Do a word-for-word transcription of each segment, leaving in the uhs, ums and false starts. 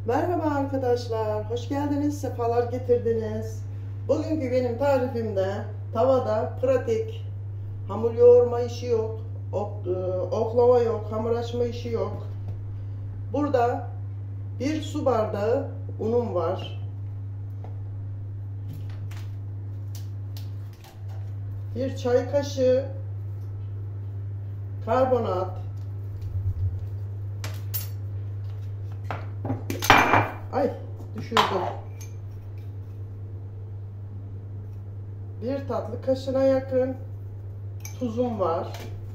Merhaba arkadaşlar, hoş geldiniz, sefalar getirdiniz. Bugünkü benim tarifimde tavada pratik, hamur yoğurma işi yok, ok, oklava yok, hamur açma işi yok. Burada bir su bardağı unum var. Bir çay kaşığı karbonat. Ay, düşürdüm. Bir tatlı kaşığına yakın tuzum var.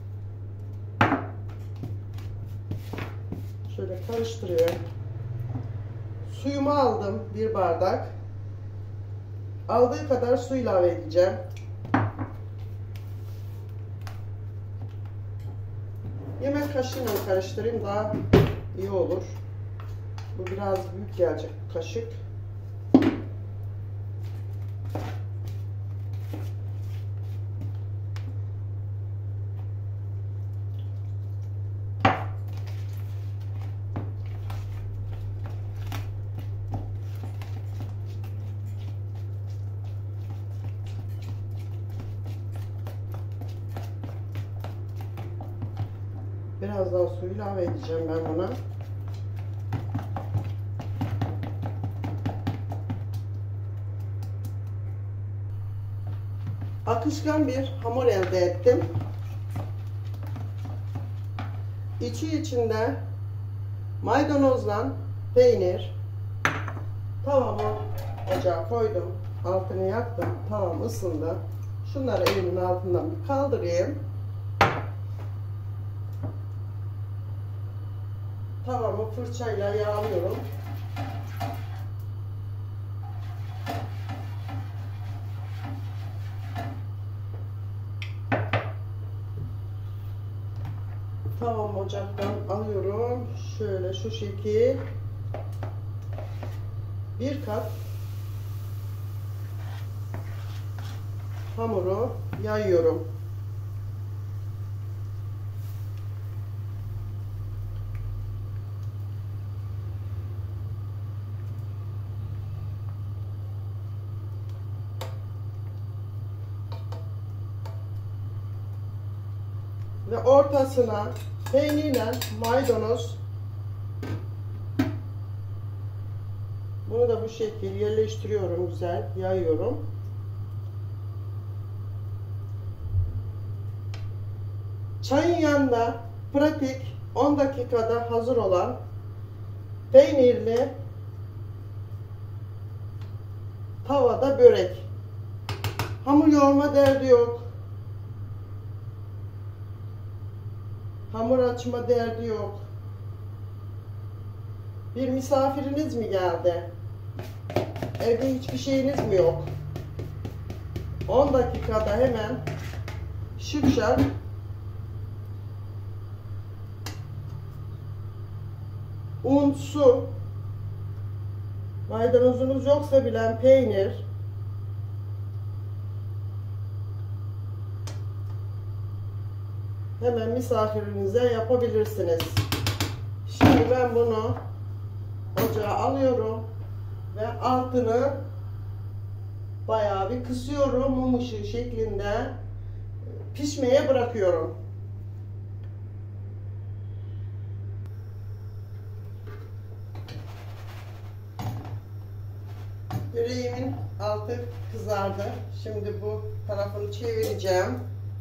Şöyle karıştırıyorum. Suyumu aldım, bir bardak. Aldığı kadar su ilave edeceğim. Yemek kaşığıyla karıştırayım, daha iyi olur. Bu biraz büyük gelecek kaşık. Biraz daha su ilave edeceğim ben buna. Akışkan bir hamur elde ettim. İçi içinde maydanozla peynir. Tavamı ocağa koydum. Altını yaktım. Tavam ısındı. Şunları elimin altından bir kaldırayım. Tavamı fırçayla yağlıyorum. Tavamı ocaktan alıyorum. Şöyle şu şekil. Bir kat hamuru yayıyorum. Ve ortasına peynirle maydanoz, bunu da bu şekilde yerleştiriyorum, güzel yayıyorum. Çayın yanında pratik on dakikada hazır olan peynirli tavada börek. Hamur yoğurma derdi yok. Hamur açma derdi yok. Bir misafiriniz mi geldi? Evde hiçbir şeyiniz mi yok? on dakikada hemen şık şak un, su, maydanozunuz yoksa bilen peynir, hemen misafirinize yapabilirsiniz. Şimdi ben bunu ocağa alıyorum ve altını bayağı bir kısıyorum. Mum ışığı şeklinde pişmeye bırakıyorum. Böreğimin altı kızardı. Şimdi bu tarafını çevireceğim.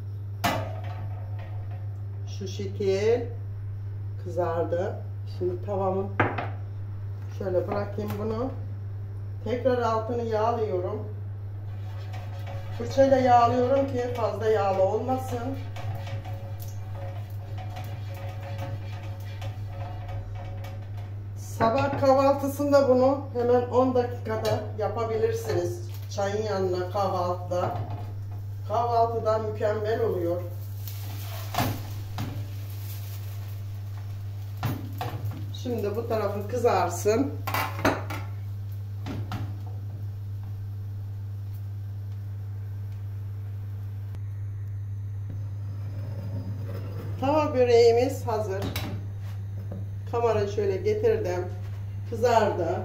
Şu şekil kızardı. Şimdi tavamı şöyle bırakayım bunu. Tekrar altını yağlıyorum. Fırçayla yağlıyorum ki fazla yağlı olmasın. Sabah kahvaltısında bunu hemen on dakikada yapabilirsiniz. Çayın yanına kahvaltıda. Kahvaltıda mükemmel oluyor. Şimdi bu tarafı kızarsın. Tava böreğimiz hazır. Kamerayı şöyle getirdim. kızardı.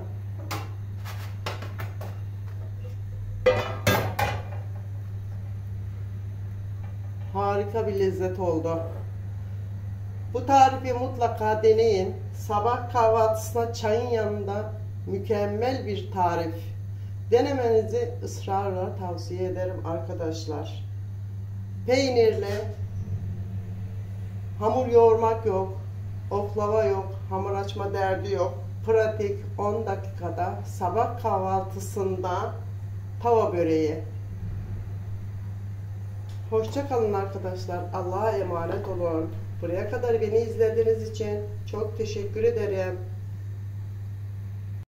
Harika bir lezzet oldu. Bu tarifi mutlaka deneyin. Sabah kahvaltısına çayın yanında mükemmel bir tarif. Denemenizi ısrarla tavsiye ederim arkadaşlar. Peynirli, hamur yoğurmak yok, oklava yok, hamur açma derdi yok. Pratik on dakikada sabah kahvaltısında tava böreği. Hoşça kalın arkadaşlar. Allah'a emanet olun. Buraya kadar beni izlediğiniz için çok teşekkür ederim.